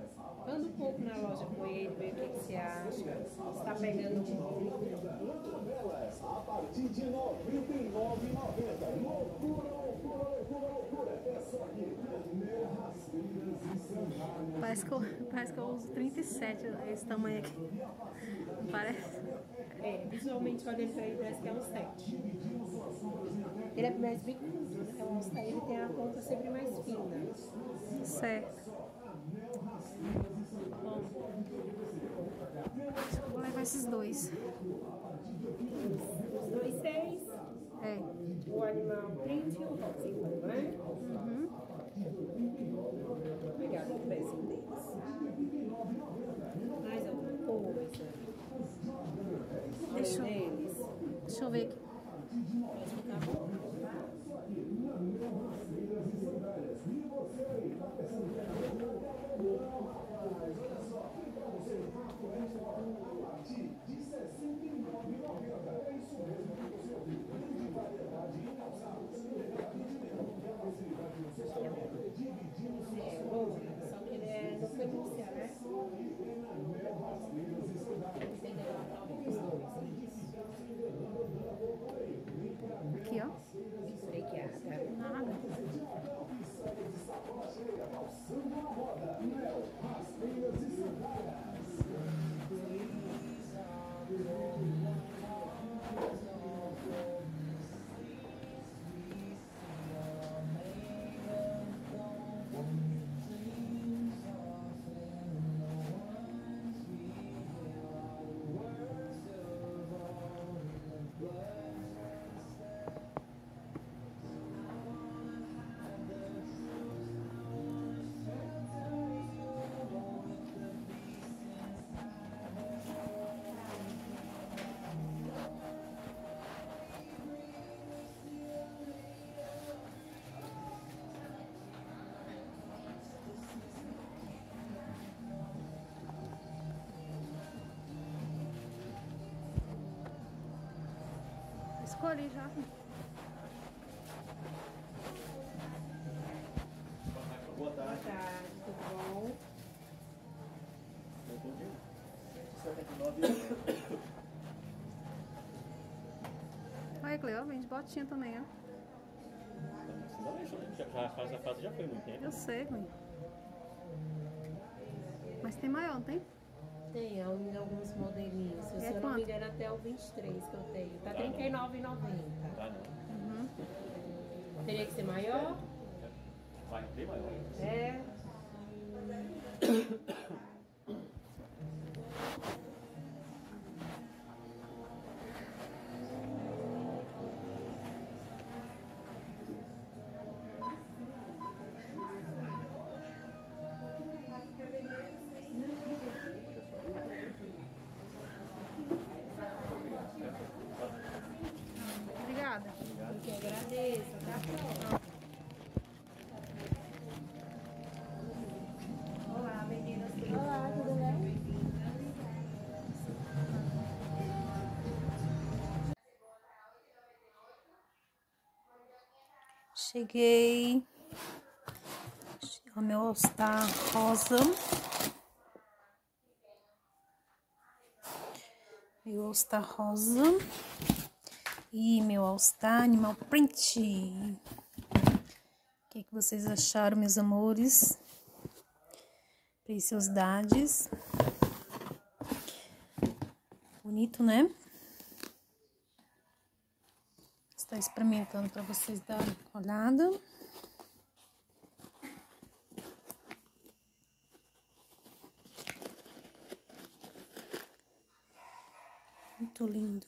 Anda um pouco na loja com ele, ver o que você acha. Você tá pegando muito. A partir de R$ 99,90. Loucura, loucura, loucura, loucura. É só aqui. Rasteiras e sandálias. Parece que eu uso 37, esse tamanho aqui. Não parece? É, visualmente olhando pra ele parece que é um 7. Ele é mais bicudo, né? É um 7, ele tem a ponta sempre mais fina. Certo. Bom, Vou levar esses dois. os dois 6, É. o animal print e o rosa, então, né? Uhum. Vou pegar o preço deles. Mais alguma coisa? Deixa Deles. eu ver aqui. Pode ficar bom, tá? É, bom, só que ele é no pelúcia, né? Tem que levar os dois. Aqui, ó. Obrigada. Nada. Escolhi já. Boa tarde. Boa tarde, tudo bom? Bom dia. 79. Olha, Cleo, vende botinha também, ó. A fase já foi muito tempo. Eu sei, mãe. Mas tem maior, não tem? Tem alguns modelinhos. Se É eu não quanto? me engano, até o 23 que eu tenho. Tá R$ 39,90. Tá, não. Uhum. Teria que ser maior? Vai ter maior. É. Obrigada. Eu que agradeço. Tá pronto. Olá, meninas. Olá, tudo bem? Cheguei. O meu All-Star rosa. Meu All-Star rosa. E meu All-Star Animal Print. O que vocês acharam, meus amores? Preciosidades. Bonito, né? Estou experimentando para vocês darem uma olhada. Muito lindo.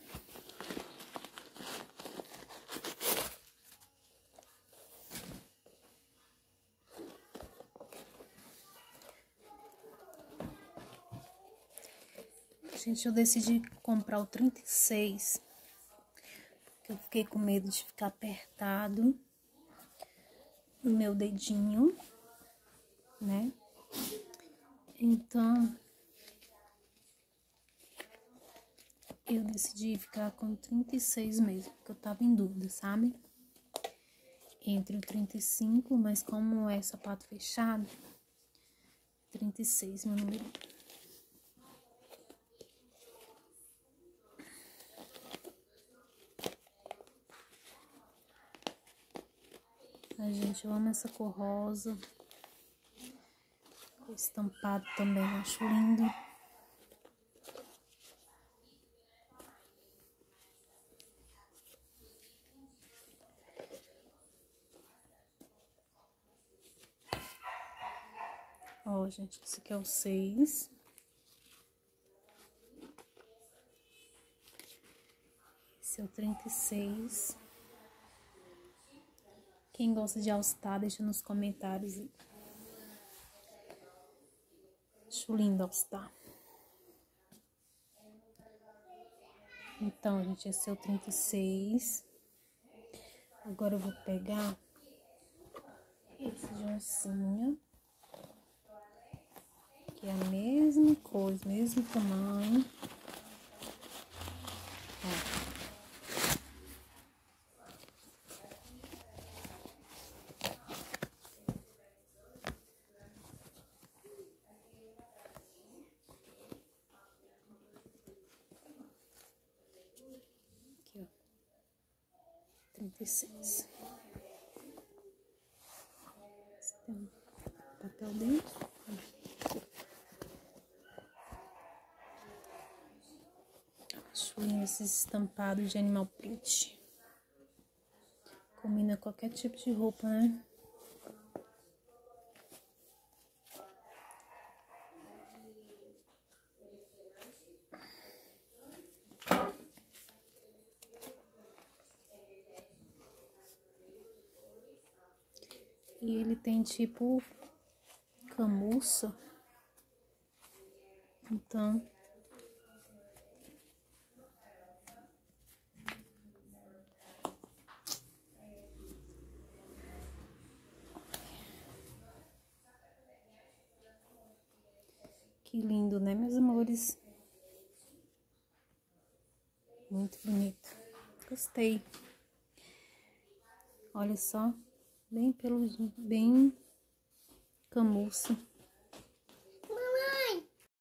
Gente, eu decidi comprar o 36, porque eu fiquei com medo de ficar apertado no meu dedinho, né? Então, eu decidi ficar com o 36 mesmo, porque eu tava em dúvida, sabe? Entre o 35, mas como é sapato fechado, 36, meu número. Ai, gente, eu amo essa cor rosa. O estampado também, acho lindo. Ó, gente, esse aqui é o 6. Esse é o 36. Quem gosta de All Star, deixa nos comentários. Acho lindo All Star. Então, gente, esse é o 36. Agora eu vou pegar esse de oncinha. Que é a mesma coisa, mesmo tamanho. Ó. Aqui, ó. 36. Tem um papel dentro. Acho lindo esses estampados de animal print. Combina qualquer tipo de roupa, né? E ele tem tipo camurça. Então, que lindo, né, meus amores? Muito bonito. Gostei. Olha só, bem camurça.